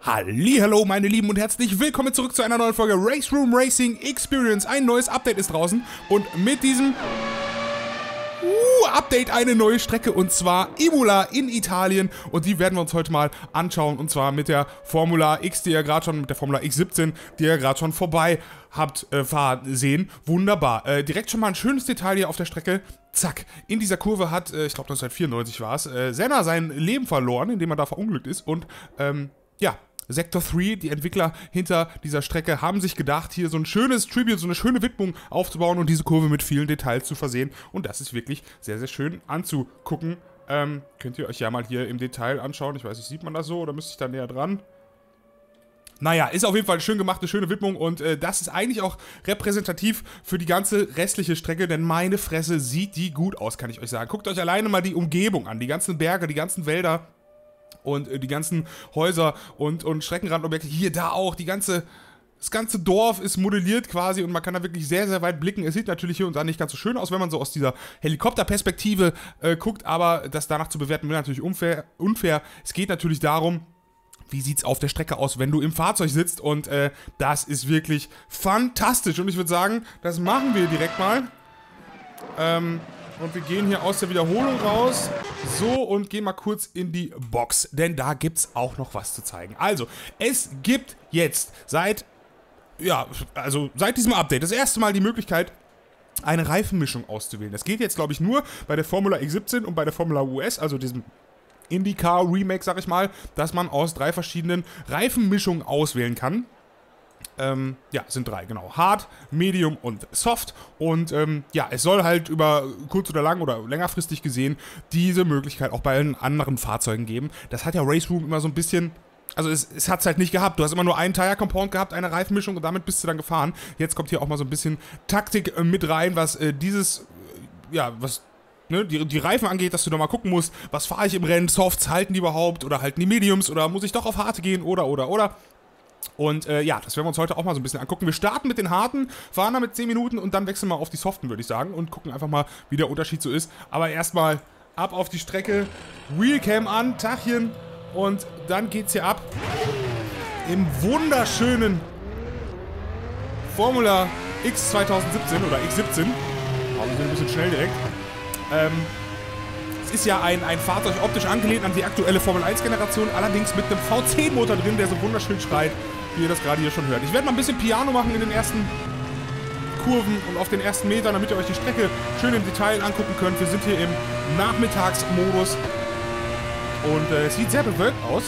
Hallihallo meine Lieben und herzlich willkommen zurück zu einer neuen Folge Race Room Racing Experience. Ein neues Update ist draußen und mit diesem Update eine neue Strecke und zwar Imola in Italien und die werden wir uns heute mal anschauen und zwar mit der Formula X, die ihr gerade schon, mit der Formula X17, die ihr gerade schon vorbei habt fahren sehen. Wunderbar. Direkt schon mal ein schönes Detail hier auf der Strecke. Zack, in dieser Kurve hat, ich glaube 1994 war es, Senna sein Leben verloren, indem er da verunglückt ist und, ja, Sector 3, die Entwickler hinter dieser Strecke, haben sich gedacht, hier so ein schönes Tribute, so eine schöne Widmung aufzubauen und diese Kurve mit vielen Details zu versehen. Und das ist wirklich sehr, sehr schön anzugucken. Könnt ihr euch ja mal hier im Detail anschauen. Ich weiß nicht, sieht man das so oder müsste ich da näher dran? Naja, ist auf jeden Fall eine schön gemachte, schöne Widmung und das ist eigentlich auch repräsentativ für die ganze restliche Strecke, denn meine Fresse sieht die gut aus, kann ich euch sagen. Guckt euch alleine mal die Umgebung an, die ganzen Berge, die ganzen Wälder. Und die ganzen Häuser und Streckenrandobjekte, hier, da auch, das ganze Dorf ist modelliert quasi und man kann da wirklich sehr, sehr weit blicken. Es sieht natürlich hier und da nicht ganz so schön aus, wenn man so aus dieser Helikopterperspektive guckt, aber das danach zu bewerten wäre natürlich unfair. Es geht natürlich darum, wie sieht es auf der Strecke aus, wenn du im Fahrzeug sitzt und das ist wirklich fantastisch und ich würde sagen, das machen wir direkt mal. Und wir gehen hier aus der Wiederholung raus. So, und gehen mal kurz in die Box. Denn da gibt es auch noch was zu zeigen. Also, es gibt jetzt seit diesem Update das erste Mal die Möglichkeit, eine Reifenmischung auszuwählen. Das geht jetzt, glaube ich, nur bei der Formula X17 und bei der Formula US, also diesem IndyCar Remake, sag ich mal, dass man aus 3 verschiedenen Reifenmischungen auswählen kann. Ja, es sind 3, genau. Hard, Medium und Soft. Und ja, es soll halt über kurz oder lang oder längerfristig gesehen diese Möglichkeit auch bei anderen Fahrzeugen geben. Das hat ja Race Room immer so ein bisschen, also es hat es halt nicht gehabt. Du hast immer nur einen Tire Compound gehabt, eine Reifenmischung und damit bist du dann gefahren. Jetzt kommt hier auch mal so ein bisschen Taktik mit rein, was die Reifen angeht, dass du da mal gucken musst, was fahre ich im Rennen, Softs, halten die überhaupt oder halten die Mediums oder muss ich doch auf Harte gehen oder. Und ja, das werden wir uns heute auch mal so ein bisschen angucken. Wir starten mit den Harten, fahren da mit 10 Minuten und dann wechseln wir auf die Soften, würde ich sagen. Und gucken einfach mal, wie der Unterschied so ist. Aber erstmal ab auf die Strecke, Wheelcam an, Tachchen. Und dann geht's hier ab im wunderschönen Formula X 2017 oder X17. Aber wir sind ein bisschen schnell direkt. Es ist ja ein Fahrzeug optisch angelehnt an die aktuelle Formel 1 Generation, allerdings mit einem V10 Motor drin, der so wunderschön schreit, wie ihr das gerade hier schon hört. Ich werde mal ein bisschen Piano machen in den ersten Kurven und auf den ersten Metern, damit ihr euch die Strecke schön im Detail angucken könnt. Wir sind hier im Nachmittagsmodus und es sieht sehr bewölkt aus.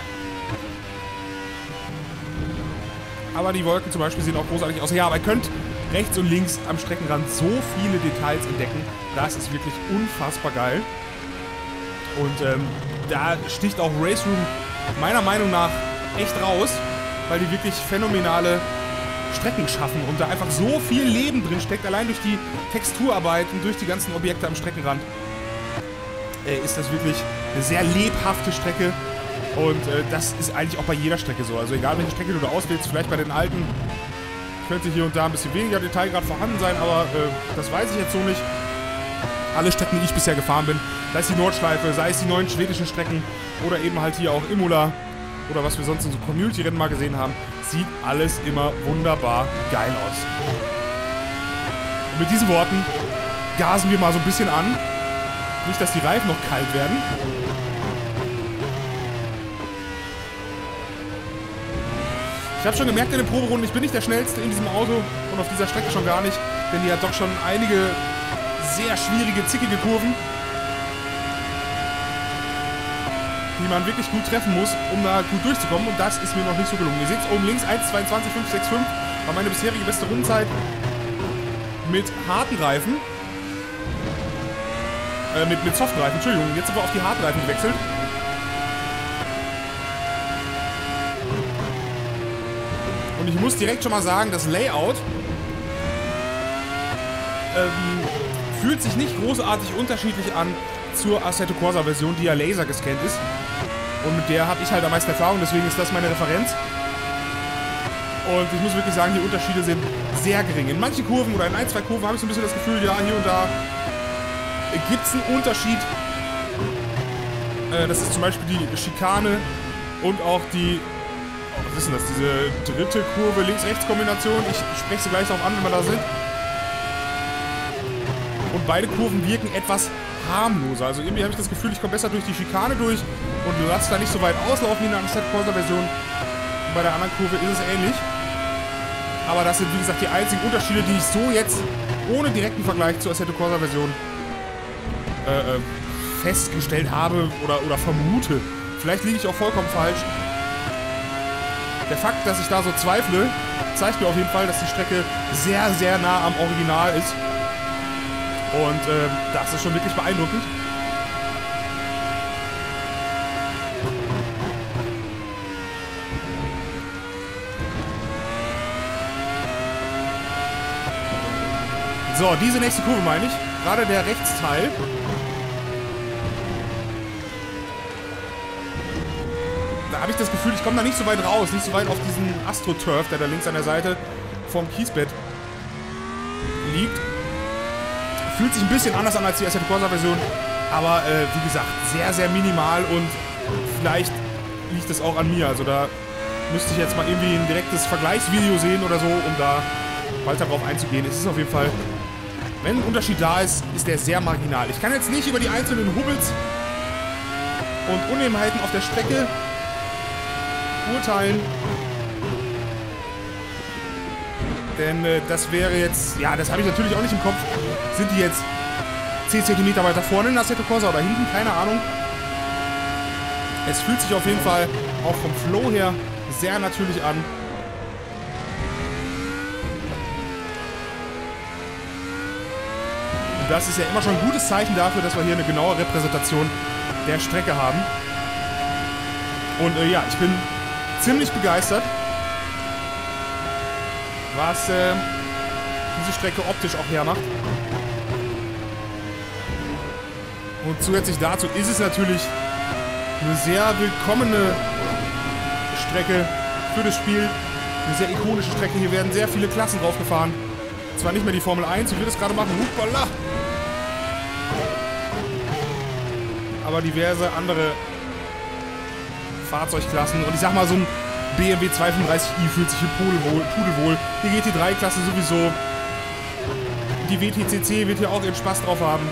Aber die Wolken zum Beispiel sehen auch großartig aus. Ja, aber ihr könnt rechts und links am Streckenrand so viele Details entdecken. Das ist wirklich unfassbar geil. Und da sticht auch Race Room meiner Meinung nach echt raus, weil die wirklich phänomenale Strecken schaffen und da einfach so viel Leben drin steckt. Allein durch die Texturarbeit und durch die ganzen Objekte am Streckenrand ist das wirklich eine sehr lebhafte Strecke. Und das ist eigentlich auch bei jeder Strecke so. Also egal welche Strecke du da auswählst, vielleicht bei den alten könnte hier und da ein bisschen weniger Detailgrad vorhanden sein, aber das weiß ich jetzt so nicht. Alle Strecken, die ich bisher gefahren bin, sei es die Nordschleife, sei es die neuen schwedischen Strecken oder eben halt hier auch Imola oder was wir sonst in so Community-Rennen mal gesehen haben, sieht alles immer wunderbar geil aus. Und mit diesen Worten gasen wir mal so ein bisschen an. Nicht, dass die Reifen noch kalt werden. Ich habe schon gemerkt in den Proberunden, ich bin nicht der Schnellste in diesem Auto und auf dieser Strecke schon gar nicht, denn die hat doch schon einige sehr schwierige, zickige Kurven, die man wirklich gut treffen muss, um da gut durchzukommen und das ist mir noch nicht so gelungen. Ihr seht es oben links, 1:22,565 war meine bisherige beste Rundenzeit mit harten Reifen, mit Softreifen, Entschuldigung, jetzt sind wir auf die harten Reifen gewechselt. Und ich muss direkt schon mal sagen, das Layout fühlt sich nicht großartig unterschiedlich an zur Assetto Corsa Version, die ja laser gescannt ist. Und mit der habe ich halt am meisten Erfahrung, deswegen ist das meine Referenz. Und ich muss wirklich sagen, die Unterschiede sind sehr gering. In manchen Kurven oder in 1, 2 Kurven habe ich so ein bisschen das Gefühl, ja, hier und da gibt es einen Unterschied. Das ist zum Beispiel die Schikane und auch die Was ist denn das? Diese dritte Kurve Links-Rechts-Kombination. Ich spreche sie gleich darauf an, wenn wir da sind. Und beide Kurven wirken etwas harmloser. Also irgendwie habe ich das Gefühl, ich komme besser durch die Schikane durch und lasse da nicht so weit auslaufen wie in der Assetto Corsa-Version. Und bei der anderen Kurve ist es ähnlich. Aber das sind, wie gesagt, die einzigen Unterschiede, die ich so jetzt ohne direkten Vergleich zur Assetto Corsa-Version festgestellt habe oder vermute. Vielleicht liege ich auch vollkommen falsch. Der Fakt, dass ich da so zweifle, zeigt mir auf jeden Fall, dass die Strecke sehr, sehr nah am Original ist. Und das ist schon wirklich beeindruckend. So, diese nächste Kurve meine ich. Gerade der Rechtsteil. Da habe ich das Gefühl, ich komme da nicht so weit raus. Nicht so weit auf diesen AstroTurf, der da links an der Seite vom Kiesbett liegt. Fühlt sich ein bisschen anders an als die Assetto Corsa-Version. Aber wie gesagt, sehr, sehr minimal. Und vielleicht liegt es auch an mir. Also da müsste ich jetzt mal irgendwie ein direktes Vergleichsvideo sehen oder so, um da weiter drauf einzugehen. Es ist auf jeden Fall... Wenn ein Unterschied da ist, ist der sehr marginal. Ich kann jetzt nicht über die einzelnen Hubbels und Unebenheiten auf der Strecke urteilen. Denn das wäre jetzt... Ja, das habe ich natürlich auch nicht im Kopf. Sind die jetzt 10 cm weiter vorne in der Assetto Corsa oder hinten? Keine Ahnung. Es fühlt sich auf jeden Fall auch vom Flow her sehr natürlich an. Das ist ja immer schon ein gutes Zeichen dafür, dass wir hier eine genaue Repräsentation der Strecke haben. Und ja, ich bin ziemlich begeistert, was diese Strecke optisch auch hermacht. Und zusätzlich dazu ist es natürlich eine sehr willkommene Strecke für das Spiel. Eine sehr ikonische Strecke. Hier werden sehr viele Klassen draufgefahren. Zwar nicht mehr die Formel 1, wie wir das gerade machen. Hoppala! Aber diverse andere Fahrzeugklassen. Und ich sag mal, so ein BMW 235i fühlt sich hier pudelwohl. Die GT3-Klasse sowieso. Die WTCC wird hier auch ihren Spaß drauf haben.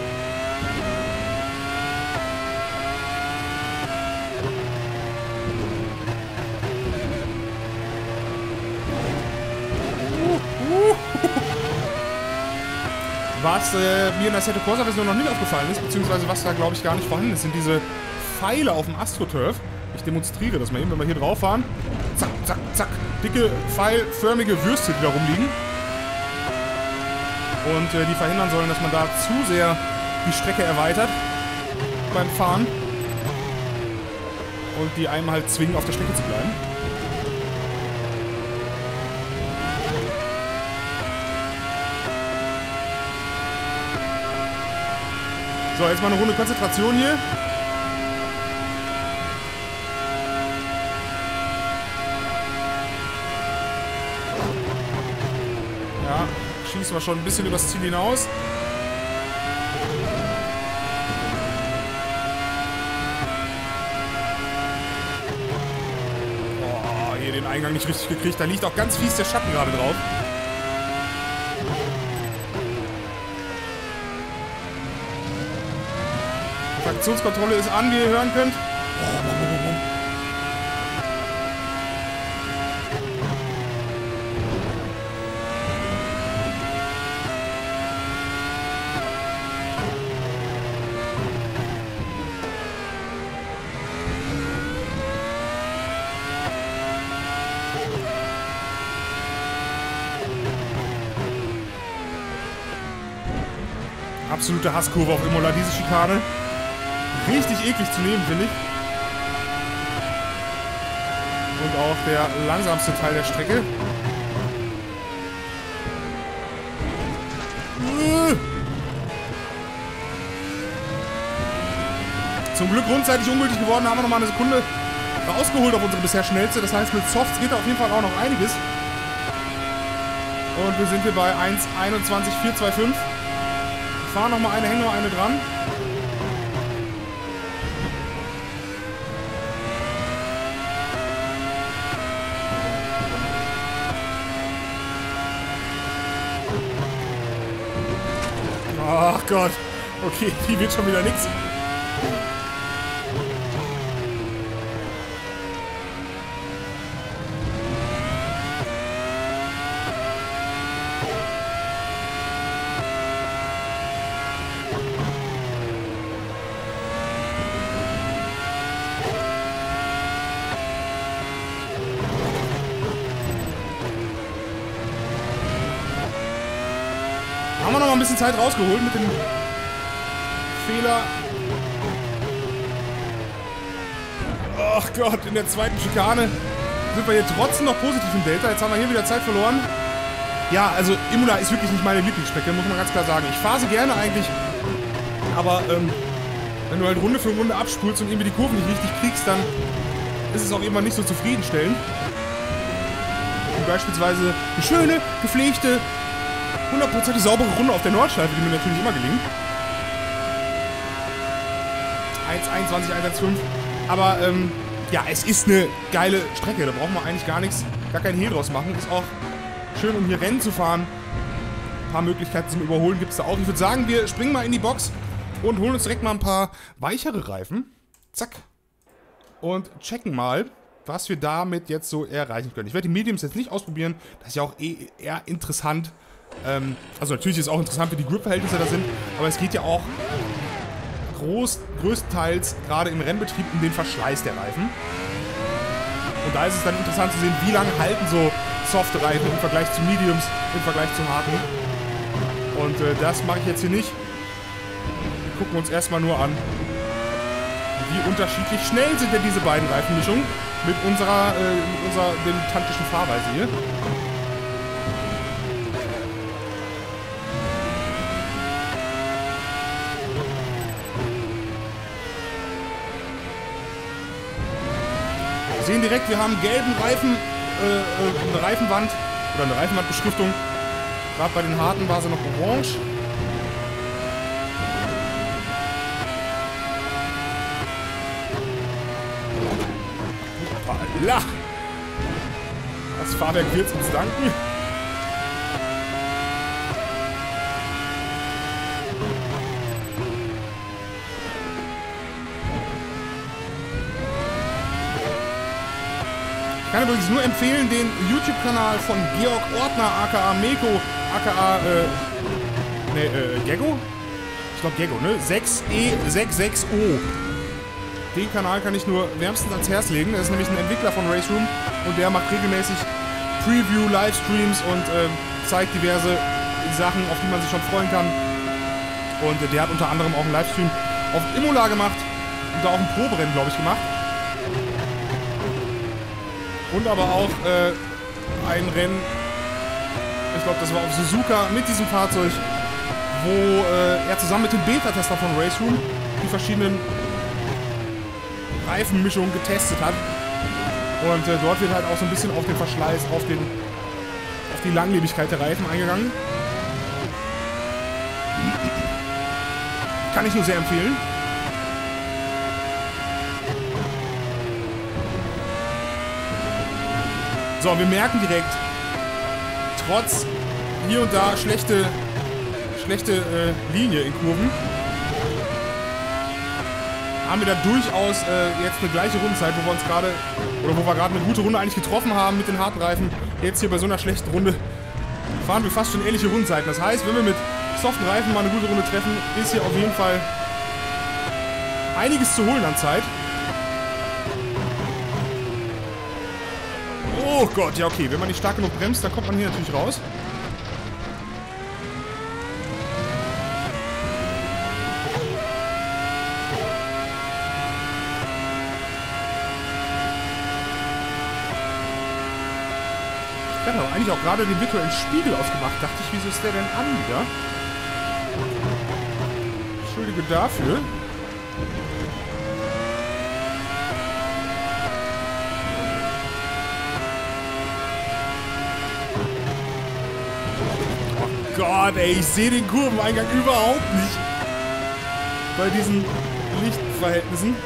Was mir in der Assetto Corsa-Version noch nicht aufgefallen ist, beziehungsweise was da, glaube ich, gar nicht vorhanden ist, sind diese Pfeile auf dem AstroTurf. Ich demonstriere das mal eben, wenn wir hier drauf fahren. Zack, zack, zack. Dicke, pfeilförmige Würste, die da rumliegen. Und die verhindern sollen, dass man da zu sehr die Strecke erweitert beim Fahren. Und die einem halt zwingen, auf der Strecke zu bleiben. So, jetzt mal eine Runde Konzentration hier. Ja, schießen wir schon ein bisschen übers Ziel hinaus. Oh, hier den Eingang nicht richtig gekriegt. Da liegt auch ganz fies der Schatten gerade drauf. Traktionskontrolle ist an, wie ihr hören könnt. Absolute Hasskurve auf Imola, diese Schikane. Richtig eklig zu nehmen, finde ich. Und auch der langsamste Teil der Strecke. Zum Glück grundzeitig ungültig geworden, haben wir nochmal eine Sekunde rausgeholt auf unsere bisher schnellste. Das heißt, mit Softs geht da auf jeden Fall auch noch einiges. Und wir sind hier bei 1:21,425. Wir fahren nochmal eine, hängen noch eine dran. Gott. Okay, die wird schon wieder nix. Haben wir noch mal ein bisschen Zeit rausgeholt mit dem Fehler. Ach Gott, in der zweiten Schikane sind wir hier trotzdem noch positiv im Delta. Jetzt haben wir hier wieder Zeit verloren. Ja, also Imola ist wirklich nicht meine Lieblingsstrecke, muss man ganz klar sagen. Ich fahre sie gerne eigentlich, aber wenn du halt Runde für Runde abspulst und irgendwie die Kurven nicht richtig kriegst, dann ist es auch immer nicht so zufriedenstellend. Wie beispielsweise eine schöne, gepflegte, 100% saubere Runde auf der Nordschleife, die mir natürlich immer gelingt. 1,21, 1,15. Aber, ja, es ist eine geile Strecke. Da braucht man eigentlich gar nichts, gar keinen Hehl draus machen. Ist auch schön, um hier Rennen zu fahren. Ein paar Möglichkeiten zum Überholen gibt es da auch. Ich würde sagen, wir springen mal in die Box und holen uns direkt mal ein paar weichere Reifen. Zack. Und checken mal, was wir damit jetzt so erreichen können. Ich werde die Mediums jetzt nicht ausprobieren. Das ist ja auch eher interessant. Also natürlich ist es auch interessant, wie die Grip-Verhältnisse da sind, aber es geht ja auch größtenteils gerade im Rennbetrieb um den Verschleiß der Reifen. Und da ist es dann interessant zu sehen, wie lange halten so softe Reifen im Vergleich zu Mediums, im Vergleich zu harten. Und das mache ich jetzt hier nicht. Wir gucken uns erstmal nur an, wie unterschiedlich schnell sind denn diese beiden Reifenmischungen mit unserer dilettantischen Fahrweise hier. Wir sehen direkt, wir haben einen gelben Reifen, eine Reifenwand oder eine Reifenwandbeschriftung. Gerade bei den harten war sie noch orange. Hoppala! Das Fahrwerk wird uns danken. Ich kann übrigens nur empfehlen, den YouTube-Kanal von Georg Ortner, aka Meko, aka, Geggo? Ich glaube Geggo, ne? 6E66O. Den Kanal kann ich nur wärmstens ans Herz legen. Das ist nämlich ein Entwickler von Race Room und der macht regelmäßig Preview-Livestreams und zeigt diverse Sachen, auf die man sich schon freuen kann. Und der hat unter anderem auch einen Livestream auf Imola gemacht und da auch ein Proberennen, glaube ich, gemacht. Und aber auch ein Rennen, ich glaube, das war auf Suzuka mit diesem Fahrzeug, wo er zusammen mit dem Beta-Tester von Race Room die verschiedenen Reifenmischungen getestet hat. Und dort wird halt auch so ein bisschen auf den Verschleiß, auf die Langlebigkeit der Reifen eingegangen. Kann ich nur sehr empfehlen. So, wir merken direkt, trotz hier und da schlechte Linie in Kurven, haben wir da durchaus jetzt eine gleiche Rundenzeit, wo wir gerade eine gute Runde eigentlich getroffen haben mit den harten Reifen. Jetzt hier bei so einer schlechten Runde fahren wir fast schon ähnliche Rundenzeiten. Das heißt, wenn wir mit soften Reifen mal eine gute Runde treffen, ist hier auf jeden Fall einiges zu holen an Zeit. Oh Gott, ja okay, wenn man nicht stark genug bremst, dann kommt man hier natürlich raus. Ich habe eigentlich auch gerade den virtuellen Spiegel ausgemacht. Dachte ich, wieso ist der denn an wieder? Entschuldige dafür. Oh Gott, ey, ich sehe den Kurveneingang überhaupt nicht. Bei diesen Lichtverhältnissen.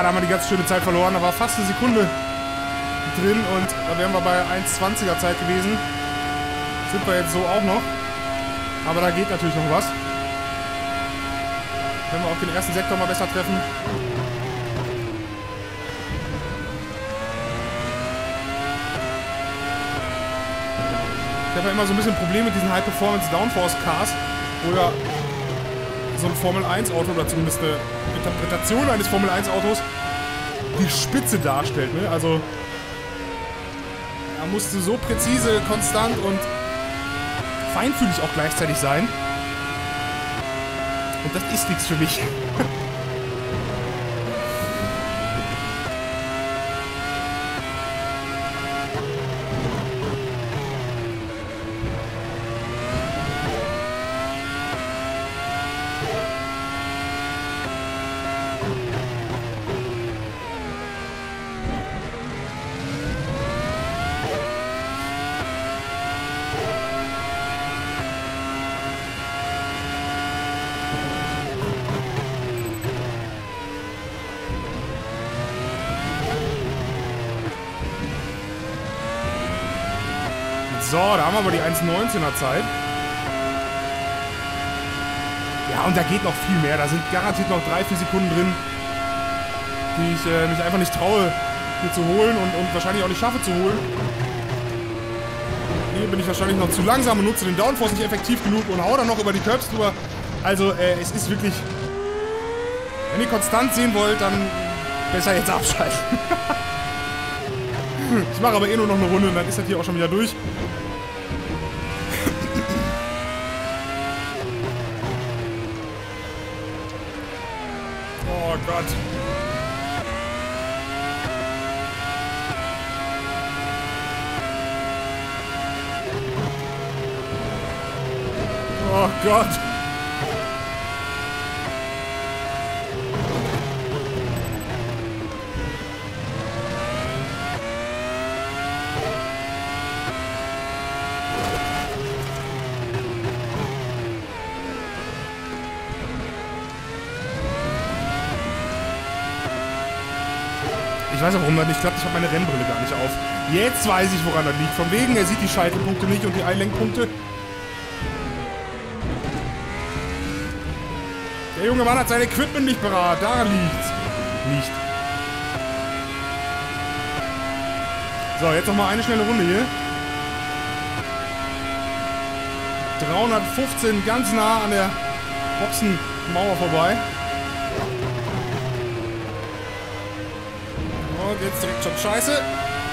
da haben wir die ganz schöne Zeit verloren. Da war fast eine Sekunde drin und da wären wir bei 1,20er Zeit gewesen. Sind wir jetzt so auch noch. Aber da geht natürlich noch was. Können wir auch den ersten Sektor mal besser treffen. Ich habe ja immer so ein bisschen Probleme mit diesen High-Performance-Downforce-Cars, wo ja so ein Formel-1-Auto oder zumindest eine Interpretation eines Formel-1-Autos die Spitze darstellt. Ne? Also er musste so präzise, konstant und feinfühlig auch gleichzeitig sein. Und das ist nichts für mich. So, da haben wir aber die 1,19er Zeit. Ja, und da geht noch viel mehr. Da sind garantiert noch 3-4 Sekunden drin, die ich mich einfach nicht traue, hier zu holen und wahrscheinlich auch nicht schaffe zu holen. Hier bin ich wahrscheinlich noch zu langsam und nutze den Downforce nicht effektiv genug und hau dann noch über die Curbs drüber. Also, es ist wirklich... Wenn ihr konstant sehen wollt, dann besser jetzt abschalten. Ich mache aber eh nur noch eine Runde und dann ist das hier auch schon wieder durch. Oh Gott. Oh Gott. Ich weiß auch, warum das nicht klappt. Ich habe meine Rennbrille gar nicht auf. Jetzt weiß ich, woran das liegt. Von wegen, er sieht die Scheitelpunkte nicht und die Einlenkpunkte. Der junge Mann hat sein Equipment nicht parat. Daran liegt's. Nicht. So, jetzt nochmal eine schnelle Runde hier. 315, ganz nah an der Boxenmauer vorbei. Und jetzt direkt schon scheiße.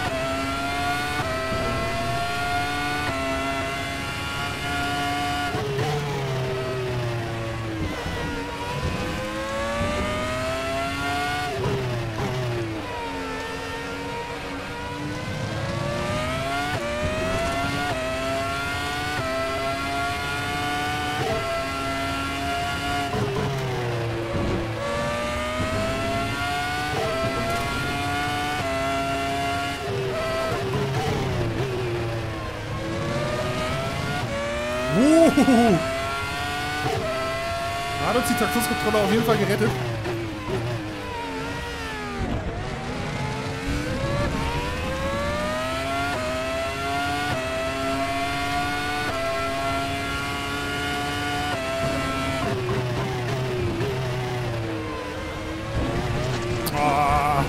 Hat uns die Traktionskontrolle auf jeden Fall gerettet. Oh.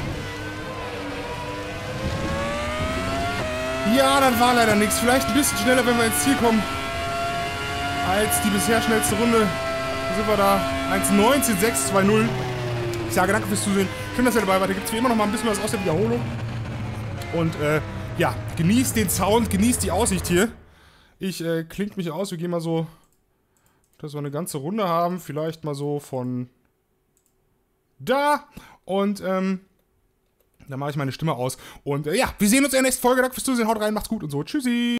Ja, das war leider nichts. Vielleicht ein bisschen schneller, wenn wir ins Ziel kommen, als die bisher schnellste Runde. Da sind wir da. 1,19,620. Ich sage danke fürs Zusehen. Schön, dass ihr dabei wart. Da gibt es wie immer noch mal ein bisschen was aus der Wiederholung. Und ja, genießt den Sound, genießt die Aussicht hier. Ich klingt mich aus. Wir gehen mal so, dass wir eine ganze Runde haben. Vielleicht mal so von da. Und dann mache ich meine Stimme aus. Und ja, wir sehen uns in der nächsten Folge. Danke fürs Zusehen. Haut rein, macht's gut und so. Tschüssi.